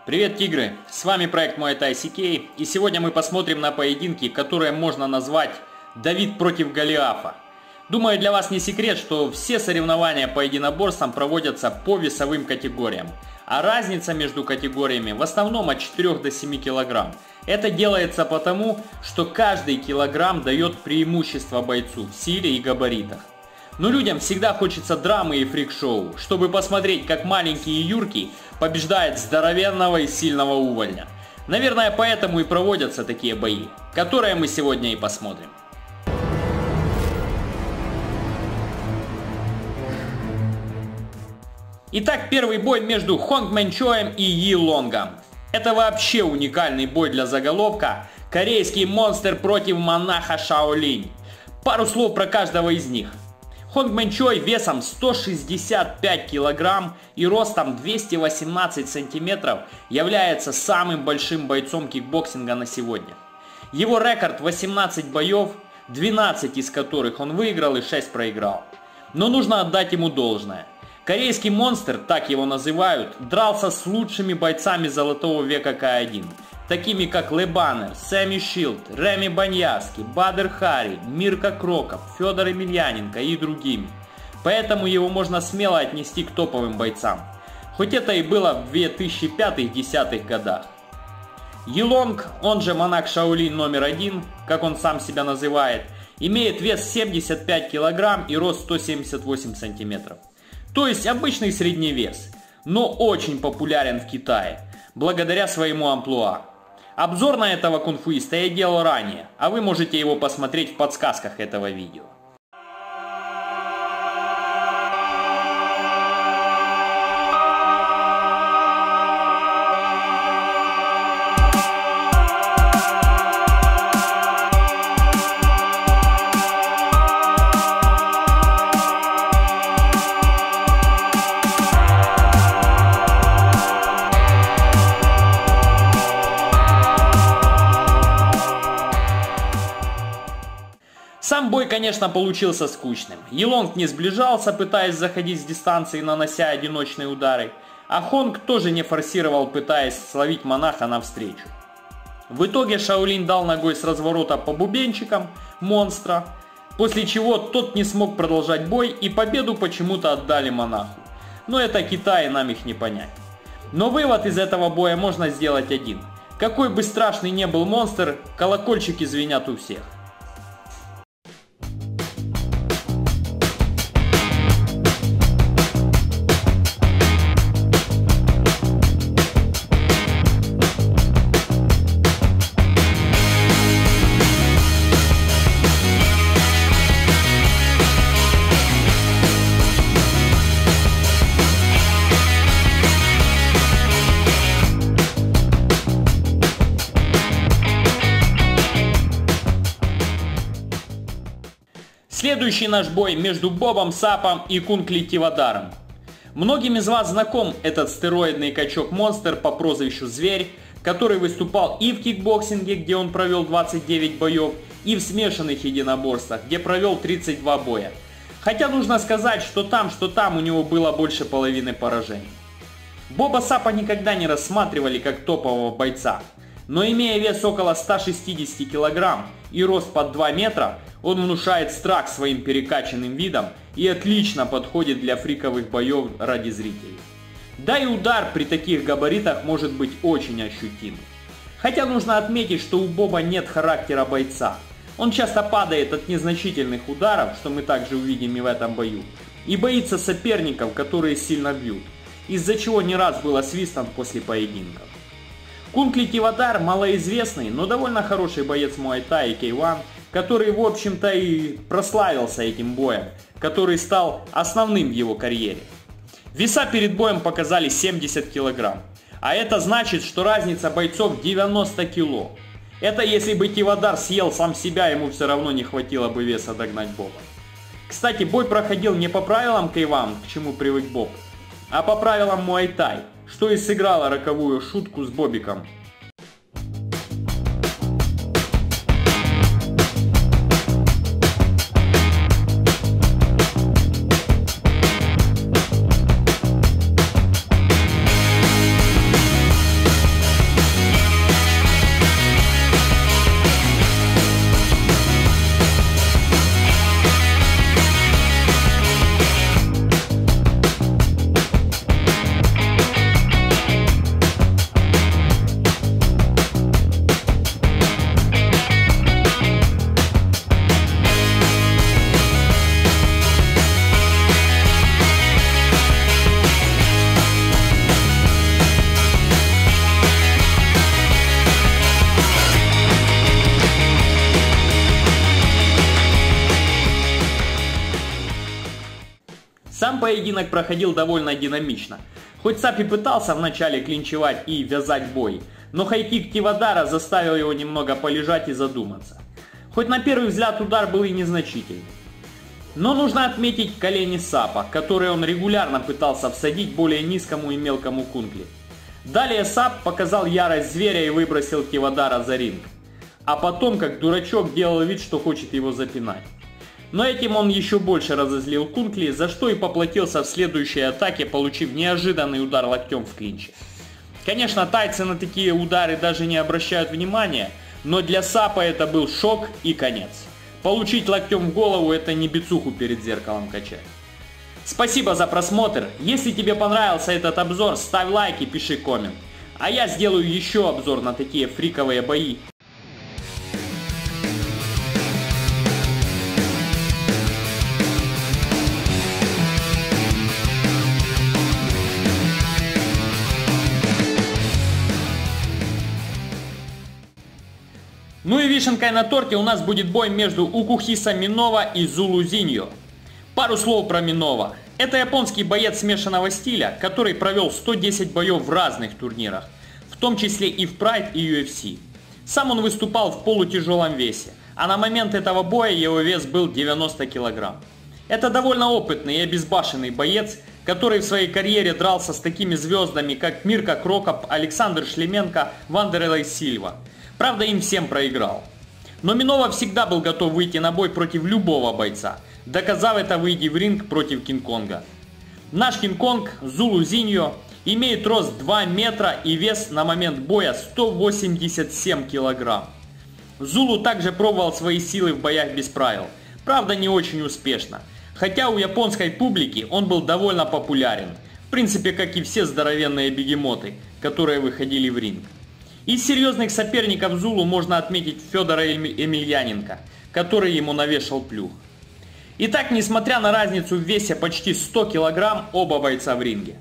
Привет, тигры! С вами проект Muay Thai CK, и сегодня мы посмотрим на поединки, которые можно назвать «Давид против Голиафа». Думаю, для вас не секрет, что все соревнования по единоборствам проводятся по весовым категориям, а разница между категориями в основном от 4 до 7 кг. Это делается потому, что каждый килограмм дает преимущество бойцу в силе и габаритах. Но людям всегда хочется драмы и фрик-шоу, чтобы посмотреть, как маленький и юркий побеждает здоровенного и сильного увольня. Наверное, поэтому и проводятся такие бои, которые мы сегодня и посмотрим. Итак, первый бой между Хонг Мэн Чоем и Йи Лонгом. Это вообще уникальный бой для заголовка «Корейский монстр против монаха Шаолинь». Пару слов про каждого из них. Хонг Мэн Чой весом 165 кг и ростом 218 см является самым большим бойцом кикбоксинга на сегодня. Его рекорд 18 боев, 12 из которых он выиграл и 6 проиграл. Но нужно отдать ему должное. Корейский монстр, так его называют, дрался с лучшими бойцами золотого века К1, такими как Ле Баннер, Сэмми Шилд, Реми Баньяски, Бадр Хари, Мирка Кроков, Федор Емельяненко и другими. Поэтому его можно смело отнести к топовым бойцам. Хоть это и было в 2005-2010 годах. Йи Лонг, он же монах Шаолинь номер 1, как он сам себя называет, имеет вес 75 кг и рост 178 см. То есть обычный средний вес, но очень популярен в Китае, благодаря своему амплуа. Обзор на этого кунфуиста я делал ранее, а вы можете его посмотреть в подсказках этого видео. Сам бой, конечно, получился скучным. Йи Лонг не сближался, пытаясь заходить с дистанции, нанося одиночные удары, а Хонг тоже не форсировал, пытаясь словить монаха навстречу. В итоге Шаолинь дал ногой с разворота по бубенчикам монстра, после чего тот не смог продолжать бой и победу почему-то отдали монаху. Но это Китай, нам их не понять. Но вывод из этого боя можно сделать один. Какой бы страшный ни был монстр, колокольчики звенят у всех. Следующий наш бой между Бобом Сапом и Кунг Ли Тивадаром. Многим из вас знаком этот стероидный качок-монстр по прозвищу Зверь, который выступал и в кикбоксинге, где он провел 29 боев, и в смешанных единоборствах, где провел 32 боя. Хотя нужно сказать, что там у него было больше половины поражений. Боба Сапа никогда не рассматривали как топового бойца, но имея вес около 160 кг и рост под 2 метра, он внушает страх своим перекачанным видом и отлично подходит для фриковых боев ради зрителей. Да и удар при таких габаритах может быть очень ощутимым. Хотя нужно отметить, что у Боба нет характера бойца. Он часто падает от незначительных ударов, что мы также увидим и в этом бою, и боится соперников, которые сильно бьют, из-за чего не раз был освистан после поединков. Кунг Ли Тивадар малоизвестный, но довольно хороший боец Muay Thai и K1, который, в общем-то, и прославился этим боем, который стал основным в его карьере. Веса перед боем показали 70 кг, а это значит, что разница бойцов 90 кг. Это если бы Тивадар съел сам себя, ему все равно не хватило бы веса догнать Боба. Кстати, бой проходил не по правилам K1, к чему привык Боб, а по правилам Muay Thai, что и сыграло роковую шутку с Бобиком. поединок проходил довольно динамично. Хоть Сап и пытался вначале клинчевать и вязать бой, но хайкик Тивадара заставил его немного полежать и задуматься. Хоть на первый взгляд удар был и незначительный. Но нужно отметить колени Сапа, которые он регулярно пытался всадить более низкому и мелкому Кункли. Далее Сап показал ярость зверя и выбросил Тивадара за ринг. А потом, как дурачок, делал вид, что хочет его запинать. Но этим он еще больше разозлил Кункли, за что и поплатился в следующей атаке, получив неожиданный удар локтем в клинче. Конечно, тайцы на такие удары даже не обращают внимания, но для Сапа это был шок и конец. Получить локтем в голову — это не бицуху перед зеркалом качать. Спасибо за просмотр. Если тебе понравился этот обзор, ставь лайк и пиши коммент. А я сделаю еще обзор на такие фриковые бои. Ну и вишенкой на торте у нас будет бой между Укухиса Минова и Зулу Зиньо. Пару слов про Минова. Это японский боец смешанного стиля, который провел 110 боев в разных турнирах, в том числе и в Pride и UFC. Сам он выступал в полутяжелом весе, а на момент этого боя его вес был 90 кг. Это довольно опытный и обезбашенный боец, который в своей карьере дрался с такими звездами, как Мирко Крокоп, Александр Шлеменко, Вандерлей Сильва. Правда, им всем проиграл. Но Минова всегда был готов выйти на бой против любого бойца, доказав это, выйдя в ринг против Кинг-Конга. Наш Кинг-Конг, Зулу Зиньо, имеет рост 2 метра и вес на момент боя 187 килограмм. Зулу также пробовал свои силы в боях без правил, правда не очень успешно, хотя у японской публики он был довольно популярен, в принципе как и все здоровенные бегемоты, которые выходили в ринг. Из серьезных соперников Зулу можно отметить Федора Емельяненко, который ему навешал плюх. Итак, несмотря на разницу в весе почти 100 килограмм, оба бойца в ринге.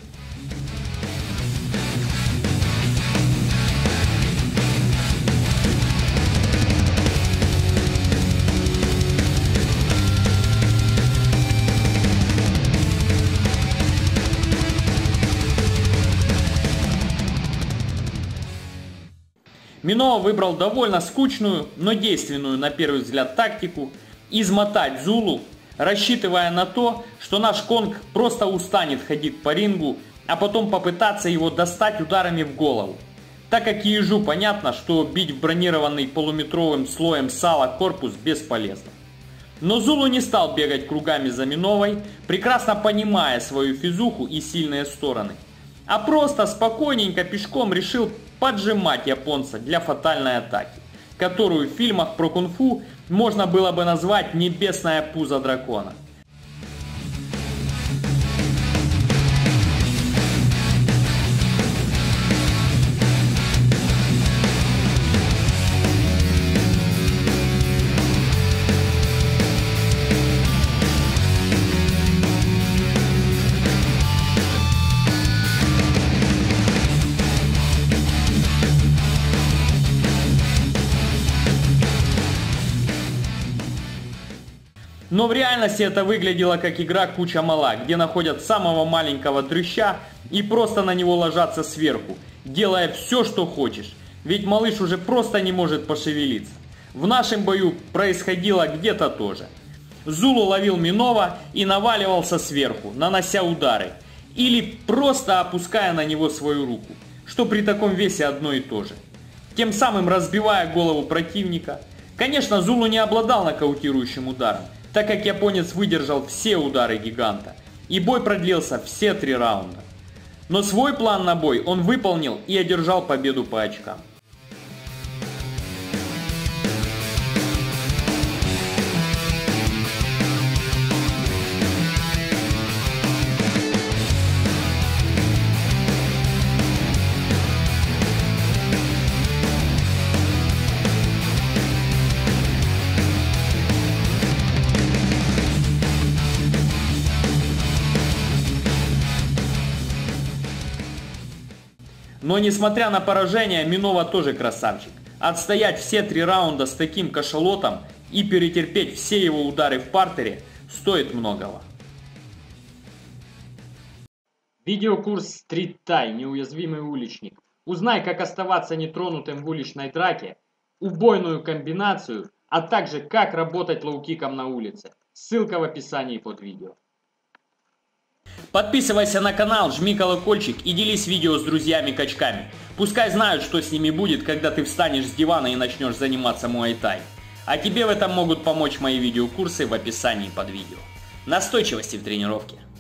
Минова выбрал довольно скучную, но действенную на первый взгляд тактику – измотать Зулу, рассчитывая на то, что наш Конг просто устанет ходить по рингу, а потом попытаться его достать ударами в голову. Так как ежу понятно, что бить в бронированный полуметровым слоем сала корпус бесполезно. Но Зулу не стал бегать кругами за Миновой, прекрасно понимая свою физуху и сильные стороны, а просто спокойненько пешком решил поджимать японца для фатальной атаки, которую в фильмах про кунг-фу можно было бы назвать «Небесное пузо дракона». Но в реальности это выглядело как игра куча мала, где находят самого маленького дрыща и просто на него ложатся сверху, делая все, что хочешь, ведь малыш уже просто не может пошевелиться. В нашем бою происходило где-то то же. Зулу ловил Минова и наваливался сверху, нанося удары, или просто опуская на него свою руку, что при таком весе одно и то же, тем самым разбивая голову противника. Конечно, Зулу не обладал нокаутирующим ударом, так как японец выдержал все удары гиганта, и бой продлился все 3 раунда. Но свой план на бой он выполнил и одержал победу по очкам. Но несмотря на поражение, Минова тоже красавчик. Отстоять все 3 раунда с таким кашалотом и перетерпеть все его удары в партере стоит многого. Видеокурс Street Thai, неуязвимый уличник. Узнай, как оставаться нетронутым в уличной драке, убойную комбинацию, а также как работать лоу-киком на улице. Ссылка в описании под видео. Подписывайся на канал, жми колокольчик и делись видео с друзьями-качками. Пускай знают, что с ними будет, когда ты встанешь с дивана и начнешь заниматься муай-тай. А тебе в этом могут помочь мои видеокурсы в описании под видео. Настойчивости в тренировке.